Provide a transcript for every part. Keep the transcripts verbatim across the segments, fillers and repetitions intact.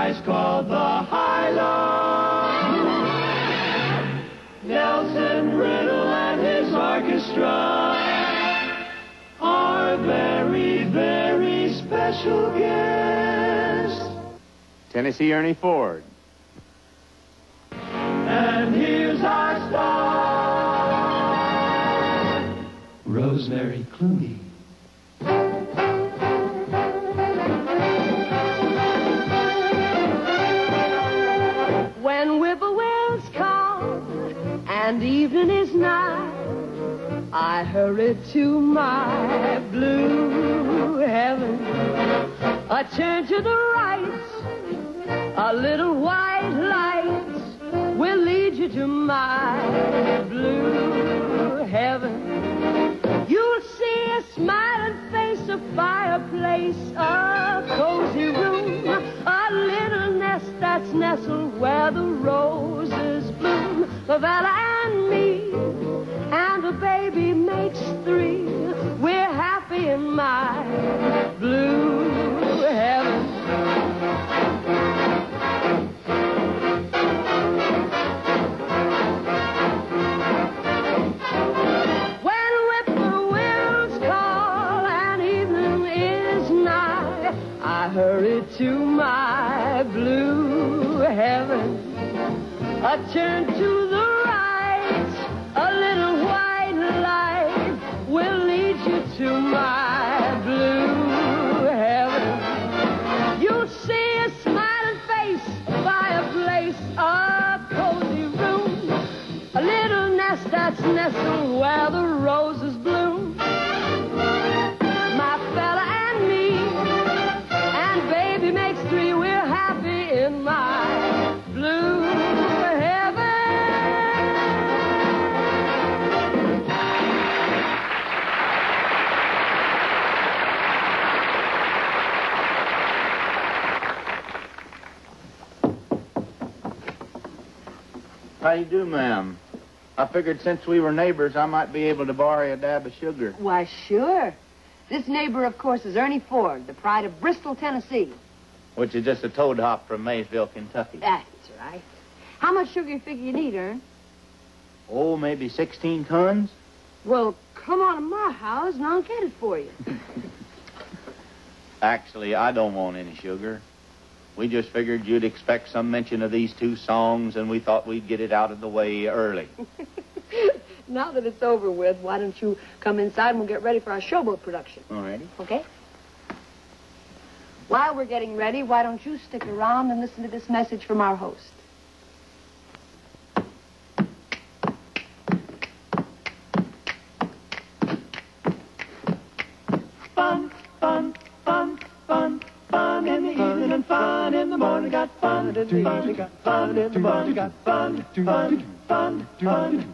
device called the high-low. Nelson Riddle and his orchestra are very, very special guests. Tennessee Ernie Ford. And here's our star, Rosemary Clooney. When whippoorwills call and evening is nigh, I hurry to my blue heaven. I turn to the right, a little white light will lead you to my blue heaven. You'll see a smiling face, a fireplace, a cozy room, a little nest that's nestled where the roses bloom. Vala and me and a baby makes three. We're happy in my blue heaven. When whippoorwills call and evening is nigh, I hurry to my blue heaven. I turn to the right, a little white light will lead you to my blue heaven. You'll see a smiling face, a fireplace, a cozy room, a little nest that's nestled where the roses bloom. My fella and me, and baby makes three, we're happy in my blue heaven. How you do, ma'am? I figured since we were neighbors, I might be able to borrow a dab of sugar. Why, sure. This neighbor, of course, is Ernie Ford, the pride of Bristol, Tennessee. Which is just a toad hop from Maysville, Kentucky. That's right. How much sugar you figure you need, Ern? Oh, maybe sixteen tons? Well, come on to my house and I'll get it for you. Actually, I don't want any sugar. We just figured you'd expect some mention of these two songs, and we thought we'd get it out of the way early. Now that it's over with, why don't you come inside and we'll get ready for our showboat production. All righty. Okay? While we're getting ready, why don't you stick around and listen to this message from our host. Fun, fun, fun, fun, fun in the evening and fun in the morning. Got fun in the evening, got fun in the morning. Got fun, fun, fun, fun.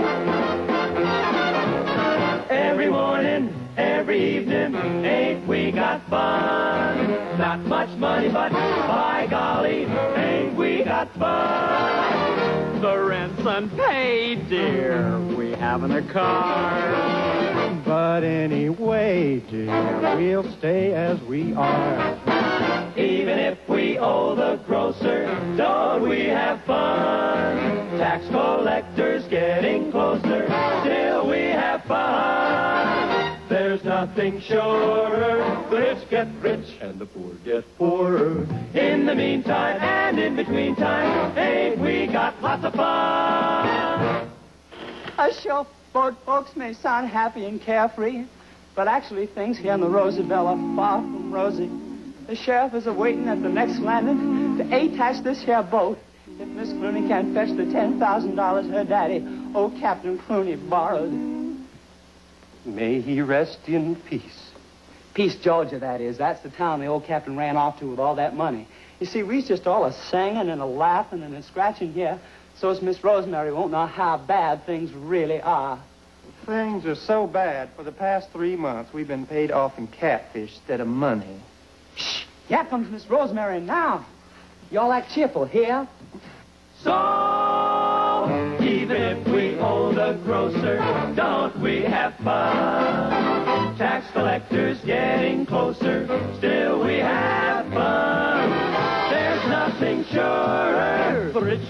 Every morning, every evening, ain't we got fun? Not much money, but by golly, ain't we got fun? The rent's unpaid, dear. We haven't a car. But anyway, dear, we'll stay as we are. Even if we owe the grocer, don't we have fun? Tax collectors getting closer, still we have fun. There's nothing surer, the rich get rich and the poor get poorer. In the meantime and in between time, ain't we got lots of fun? A showboat, folks, may sound happy and carefree, but actually things here in the Roosevelt are far from rosy. The sheriff is awaiting at the next landing to attach this here boat if Miss Clooney can't fetch the ten thousand dollars her daddy, old Captain Clooney, borrowed. May he rest in peace. Peace, Georgia, that is. That's the town the old captain ran off to with all that money. You see, we's just all a-singing and a-laughing and a-scratching here so's Miss Rosemary won't know how bad things really are. Things are so bad. For the past three months, we've been paid off in catfish instead of money. Shh! Here comes Miss Rosemary now. Y'all act cheerful here. So, even if we owe the grocer, don't we have fun? Tax collectors getting closer, still we have fun. There's nothing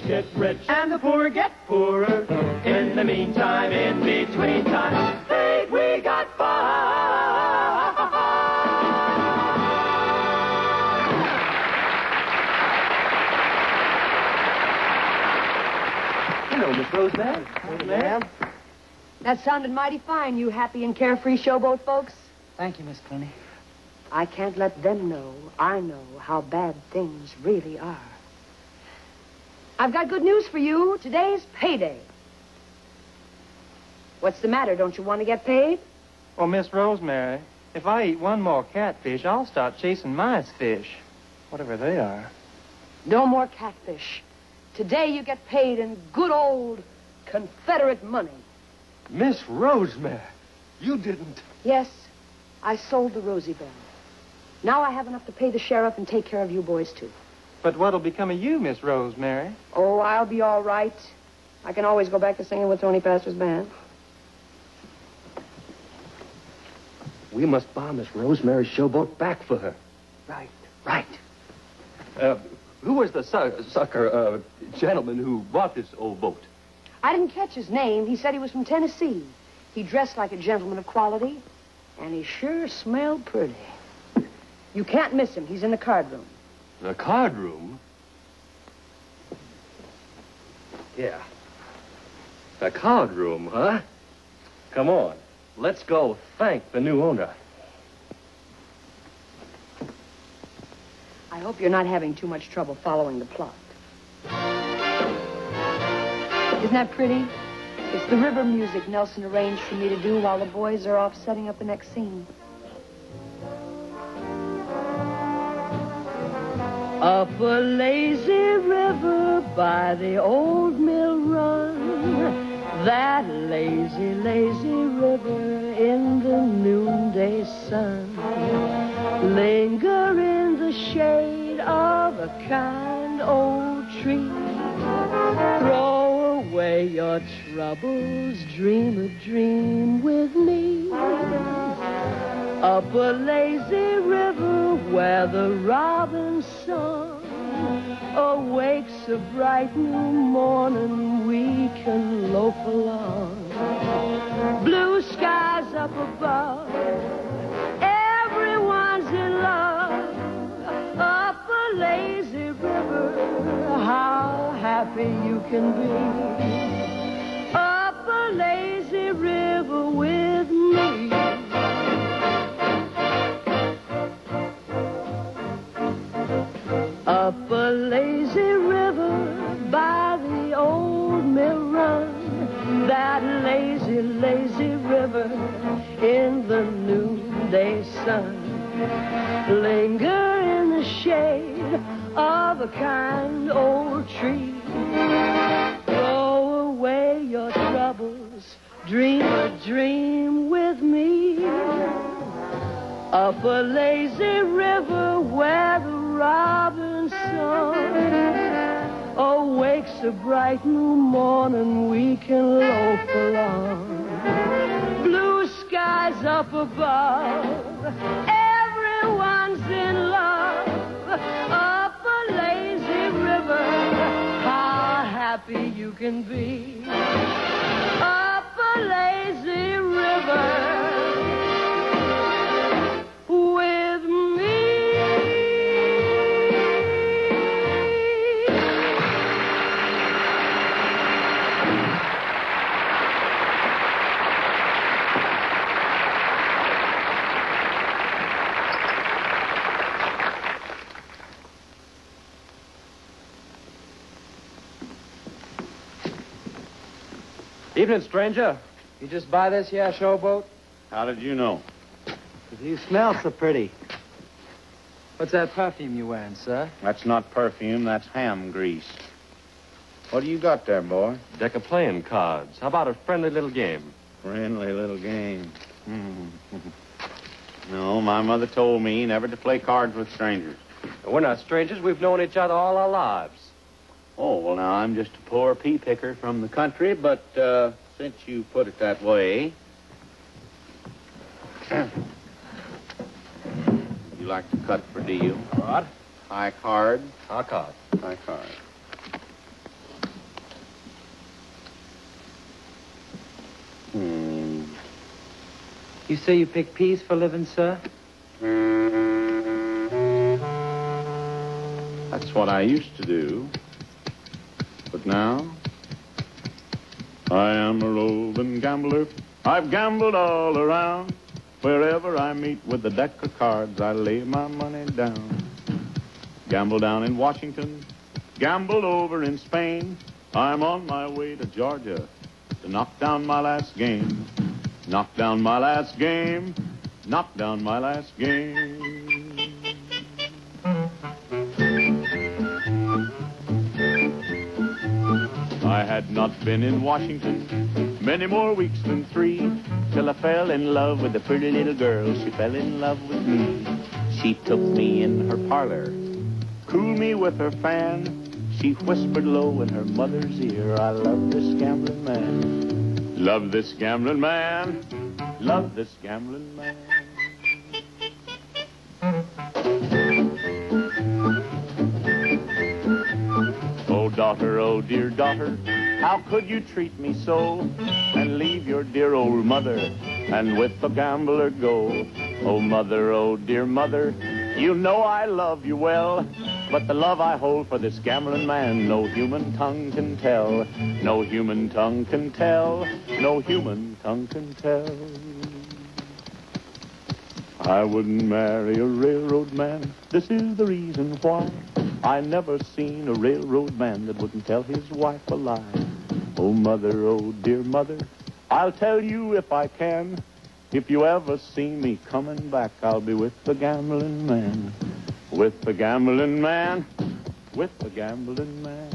get rich and the poor get poorer. In the meantime, in between time, hey, we got fun. Hello, Miss Rosemary. Ma'am? That sounded mighty fine, you happy and carefree showboat folks. Thank you, Miss Clooney. I can't let them know I know how bad things really are. I've got good news for you. Today's payday. What's the matter? Don't you want to get paid? Well, Miss Rosemary, if I eat one more catfish, I'll start chasing mice fish, whatever they are. No more catfish. Today you get paid in good old Confederate money. Miss Rosemary, you didn't... Yes, I sold the Rosie Bell. Now I have enough to pay the sheriff and take care of you boys, too. But what'll become of you, Miss Rosemary? Oh, I'll be all right. I can always go back to singing with Tony Pastor's band. We must buy Miss Rosemary's showboat back for her. Right. Right. Uh, who was the su- sucker uh, gentleman who bought this old boat? I didn't catch his name. He said he was from Tennessee. He dressed like a gentleman of quality, and he sure smelled pretty. You can't miss him. He's in the card room. The card room? Yeah. The card room, huh? Come on. Let's go thank the new owner. I hope you're not having too much trouble following the plot. Isn't that pretty? It's the river music Nelson arranged for me to do while the boys are off setting up the next scene. Up a lazy river by the old mill run, that lazy, lazy river in the noonday sun. Linger in the shade of a kind old tree. Throw away your troubles, dream a dream with me. Up a lazy river where the robin's song awakes a bright new morning, we can loaf along. Blue skies up above, everyone's in love. Up a lazy river, how happy you can be. Up a lazy river with me. Up a lazy river by the old mill run, that lazy, lazy river in the noonday sun. Linger in the shade of a kind old tree. Throw away your troubles, dream a dream with me. Up a lazy river where the robin's song awakes a bright new morning, we can loaf along. Blue skies up above, everyone's in love. Up a lazy river, how happy you can be. Up a lazy river with me. Evening, stranger. You just buy this here showboat? How did you know? You smell so pretty. What's that perfume you wearing, sir? That's not perfume, that's ham grease. What do you got there, boy? Deck of playing cards. How about a friendly little game? Friendly little game. Hmm. No, my mother told me never to play cards with strangers. We're not strangers. We've known each other all our lives. Oh, well, now, I'm just a poor pea picker from the country, but uh, since you put it that way... You like to cut for deal? What? High card. Our card. High card. You say you pick peas for a living, sir? That's what I used to do. But now, I am a roving gambler. I've gambled all around. Wherever I meet with a deck of cards, I lay my money down. Gambled down in Washington, gambled over in Spain. I'm on my way to Georgia to knock down my last game. Knock down my last game. Knock down my last game. I had not been in Washington many more weeks than three till I fell in love with a pretty little girl. She fell in love with me. She took me in her parlor, cooled me with her fan. She whispered low in her mother's ear, I love this gambling man. Love this gambling man. Love this gambling man. Oh, daughter, oh, dear daughter, how could you treat me so and leave your dear old mother and with the gambler go? Oh, mother, oh, dear mother, you know I love you well, but the love I hold for this gambling man, no human tongue can tell. No human tongue can tell. No human tongue can tell. I wouldn't marry a railroad man. This is the reason why. I never seen a railroad man that wouldn't tell his wife a lie. Oh, mother, oh, dear mother, I'll tell you if I can. If you ever see me coming back, I'll be with the gambling man. With the gambling man. With the gambling man.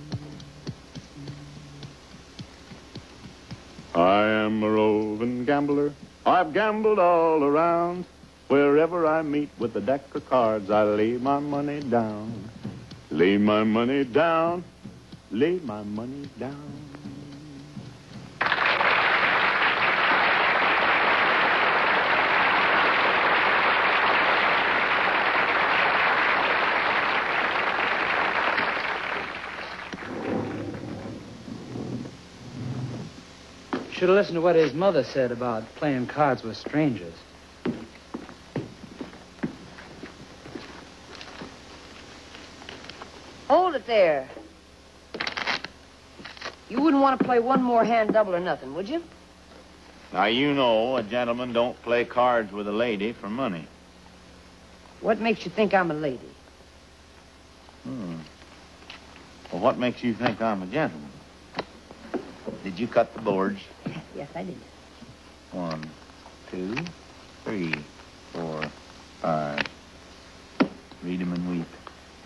I am a roving gambler. I've gambled all around. Wherever I meet with a deck of cards, I lay my money down. Lay my money down. Lay my money down. Should have listened to what his mother said about playing cards with strangers. Hold it there. You wouldn't want to play one more hand double or nothing, would you? Now, you know a gentleman don't play cards with a lady for money. What makes you think I'm a lady? Hmm. Well, what makes you think I'm a gentleman? Did you cut the boards? Yes, I did. One, two, three, four, five. Read 'em and weep.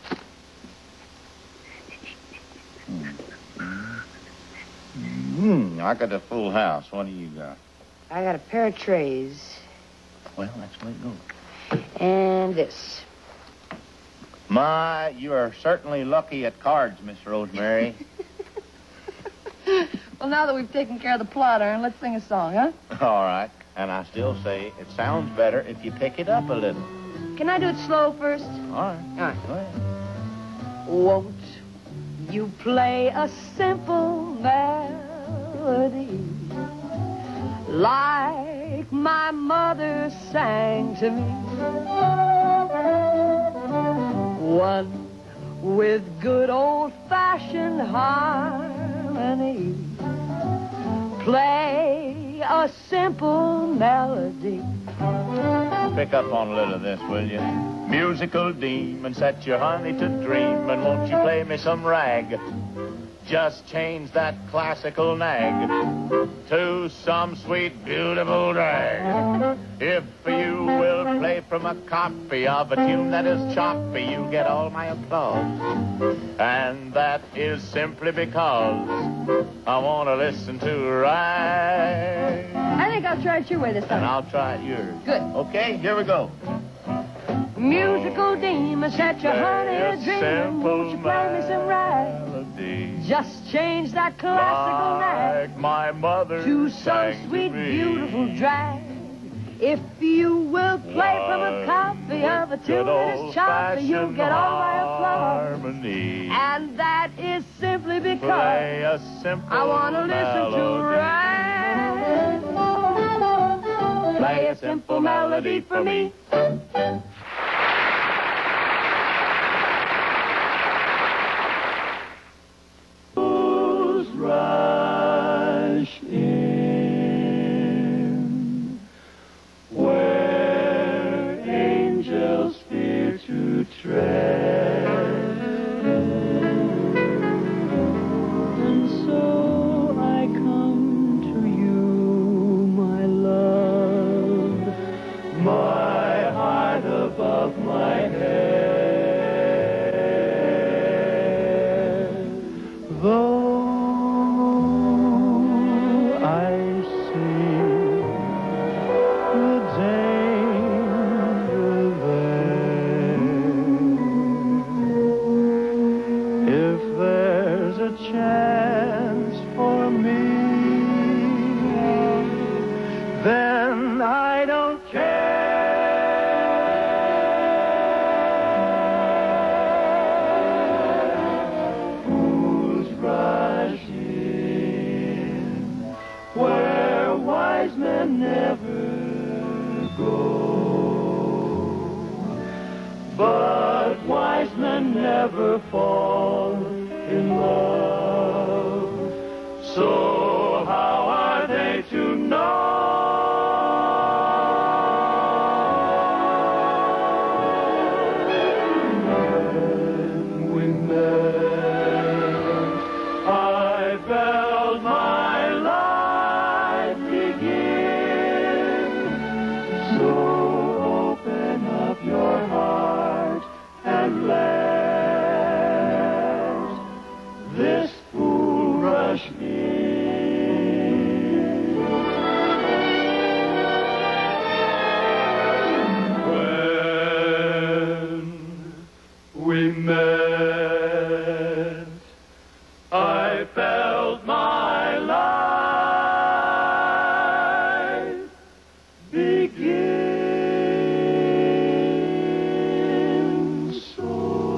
Hmm, I got a full house. What do you got? I got a pair of trays. Well, that's the way it goes. And this. My, you are certainly lucky at cards, Miss Rosemary. Well, now that we've taken care of the plot, Aaron, let's sing a song, huh? All right. And I still say it sounds better if you pick it up a little. Can I do it slow first? All right. All right. Go ahead. Won't you play a simple melody like my mother sang to me? One with good old-fashioned harmony. Play a simple melody. Pick up on a little of this, will you? Musical demon, set your honey to dream, and won't you play me some rag? Just change that classical nag to some sweet, beautiful drag. If you will play from a copy of a tune that is choppy, you get all my applause. And that is simply because I want to listen to rag. I think I'll try it your way this time. And I'll try it yours. Good. Okay, here we go. Musical demon, set your honey a dream. Won't you play me some rag? Melody. Just change that classical nag Like my mother to sang some to sweet, me. beautiful drag. If you will play from a copy of a tune that is choppy, you'll get all my applause. Harmony. And that is simply because Play a simple I want to listen to melody. rag. Play a simple melody for me. Rush in where angels fear to tread, and so I come to you, my love, my heart above my head. Though chance for me, then I don't care. Fools rush in where wise men never go, but wise men never fall in love. So how are they to know when we met? I felt my life begin. So open up your heart and let this fool rush in. When we met, I felt my life begin. So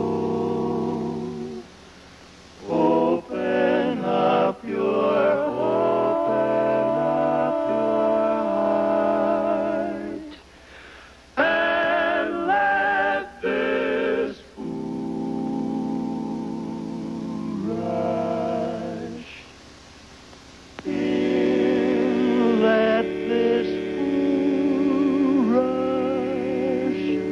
open up your, open up your heart and let this fool rush in. Let this fool rush in.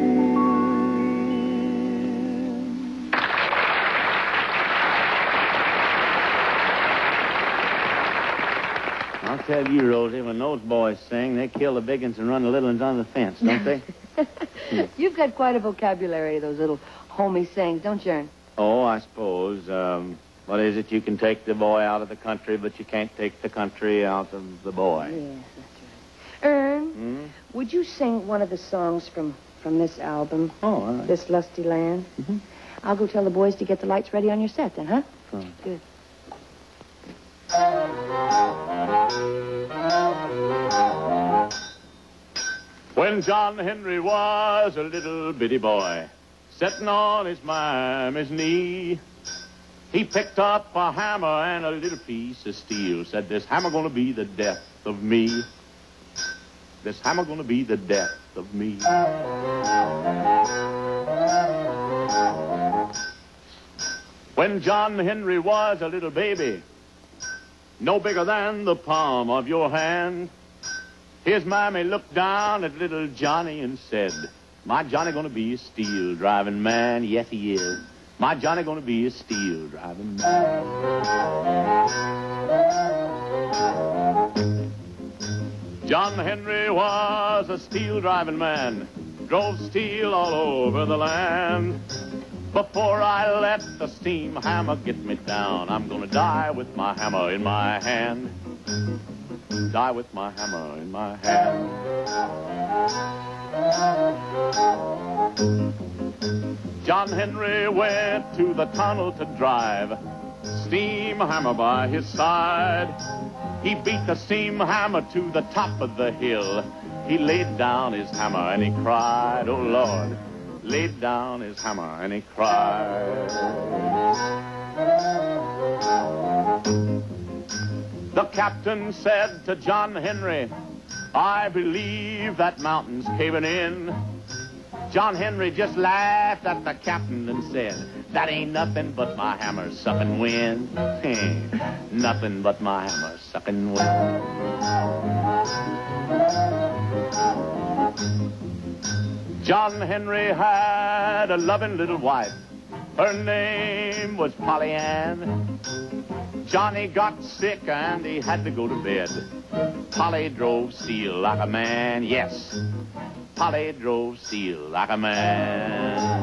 I'll tell you, Rosie, when those boys sing, they kill the big ones and run the little ones on the fence, don't they? You've got quite a vocabulary, those little homey sayings, don't you, Ern? Oh, I suppose. Um, what is it? You can take the boy out of the country, but you can't take the country out of the boy. Yes, that's right. Ern, Hmm? would you sing one of the songs from, from this album, Oh, all right. This Lusty Land? Mm-hmm. I'll go tell the boys to get the lights ready on your set then, huh? Fine. Good. When John Henry was a little bitty boy, sitting on his mammy's knee, he picked up a hammer and a little piece of steel, said, this hammer gonna be the death of me. This hammer gonna be the death of me. When John Henry was a little baby, no bigger than the palm of your hand, his mammy looked down at little Johnny and said, my Johnny gonna be a steel driving man. Yes, he is. My Johnny gonna be a steel driving man. John Henry was a steel driving man, drove steel all over the land. Before I let the steam hammer get me down, I'm gonna die with my hammer in my hand. Die with my hammer in my hand. John Henry went to the tunnel to drive, steam hammer by his side. He beat the steam hammer to the top of the hill. He laid down his hammer and he cried, oh Lord. Laid down his hammer and he cried. The captain said to John Henry, I believe that mountain's caving in. John Henry just laughed at the captain and said, that ain't nothing but my hammer sucking wind. Nothing but my hammer sucking wind. John Henry had a loving little wife. Her name was Polly Ann. Johnny got sick and he had to go to bed. Polly drove steel like a man, yes. Polly drove steel like a man.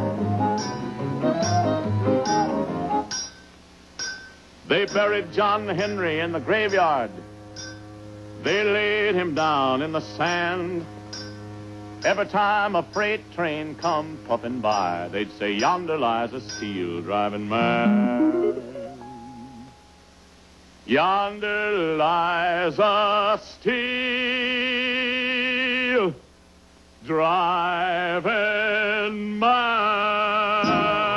They buried John Henry in the graveyard. They laid him down in the sand. Every time a freight train come puffing by, they'd say, yonder lies a steel driving man. Yonder lies a steel driving man.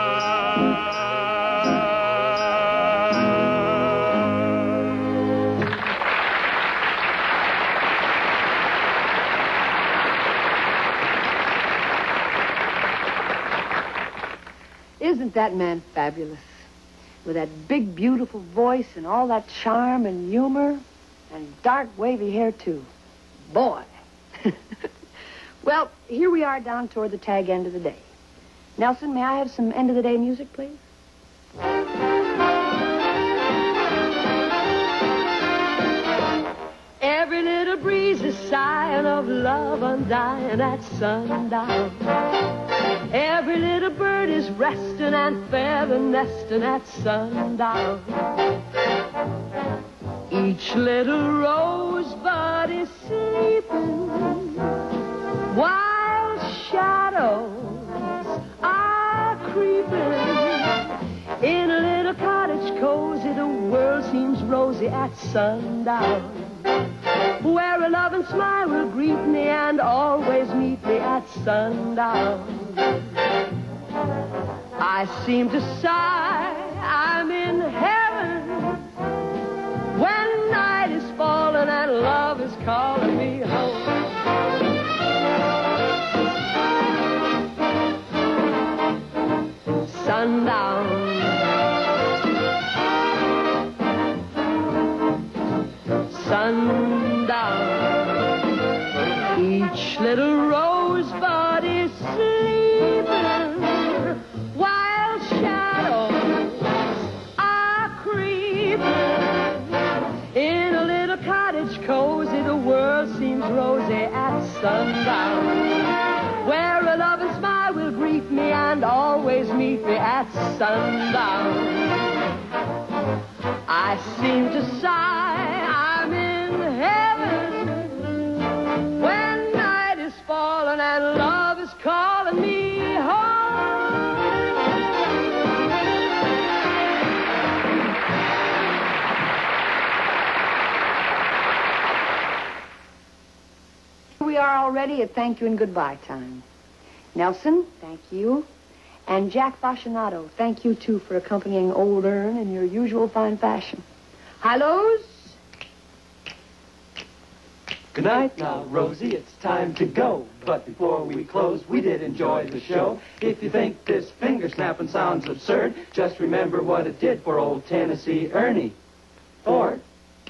Isn't that man fabulous? With that big, beautiful voice and all that charm and humor and dark, wavy hair, too. Boy. Well, here we are down toward the tag end of the day. Nelson, may I have some end-of-the-day music, please? Every little breeze is sighing of love undying at sundown. Every little bird is resting and feather nesting at sundown. Each little rosebud is sleeping while shadows are creeping. In a little cottage cozy, the world seems rosy at sundown, where a loving smile will greet me and always meet me at sundown. I seem to sigh, I'm in heaven, when night is falling and love is calling me home. Sundown. Sundown. Each little rosebud is sleeping while shadows are creeping. In a little cottage cozy, the world seems rosy at sundown, where a loving smile will greet me and always meet me at sundown. I seem to sigh, I'm in heaven, when night is falling and love is calling me home. Here we are already at thank you and goodbye time. Nelson, thank you. And Jack Fascinato, thank you, too, for accompanying Old Ern in your usual fine fashion. Hi-lo's. Good night now, Rosie, it's time to go. But before we close, we did enjoy the show. If you think this finger-snapping sounds absurd, just remember what it did for old Tennessee Ernie Ford.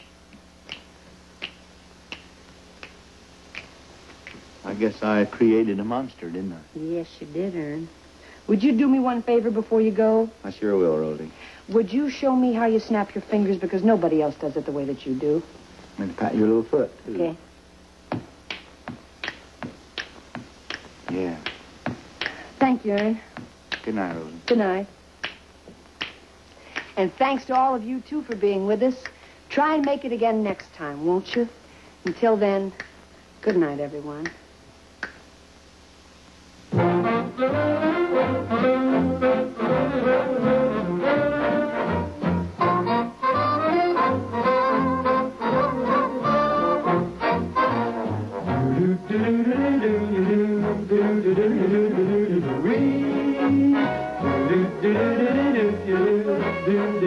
I guess I created a monster, didn't I? Yes, you did, Ern. Would you do me one favor before you go? I sure will, Rosie. Would you show me how you snap your fingers, because nobody else does it the way that you do? I'm going to pat your little foot, too. Okay. Yeah. Thank you, Ern. Good night, Rosie. Good night. And thanks to all of you, too, for being with us. Try and make it again next time, won't you? Until then, good night, everyone. We